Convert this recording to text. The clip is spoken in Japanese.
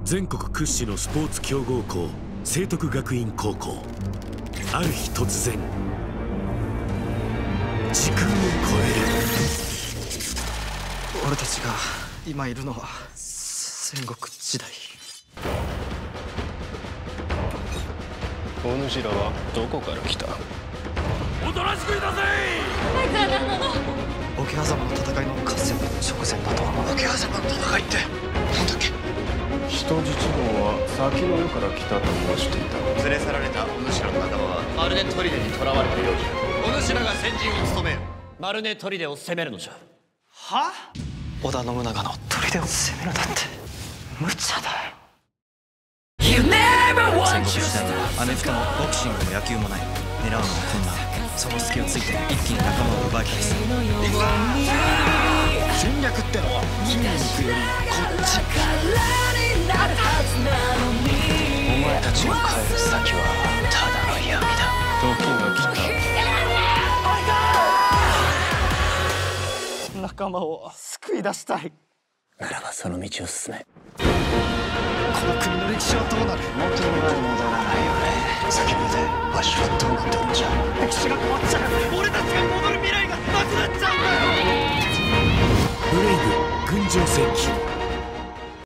全国屈指のスポーツ強豪校聖徳学院高校。ある日突然時空を超える。 俺たちが今いるのは戦国時代。 お主らはどこから来た？ おとなしくいなさい。 あいつら何なの？ 桶狭間の戦いの合戦直前だと思う。桶狭間の戦いってなんだっけ？ 人質号は先の世から来たと申していた。 連れ去られたお主らの仲間はマルネ砦に囚われたようじゃ。お主らが先陣を務めよ。マルネ砦を攻めるのじゃ。 は？織田信長の砦を攻めるなんて無茶だよ。戦国時代にはアメフトもボクシングも野球もない。狙うのは困難。その隙をついて一気に仲間を奪い返す。行くぞ。戦略ってのは筋肉よりこっち。お前たちが帰る先はただの闇だ。 時が来た。仲間を救い出したい。 ならばその道を進め。 この国の歴史はどうなる？ 元には戻らないよね。先までわしはどうなっておるんじゃ。 歴史が変わっちゃう。俺たちが戻る未来がなくなっちゃうんだよ。 ブレイブ群青戦記。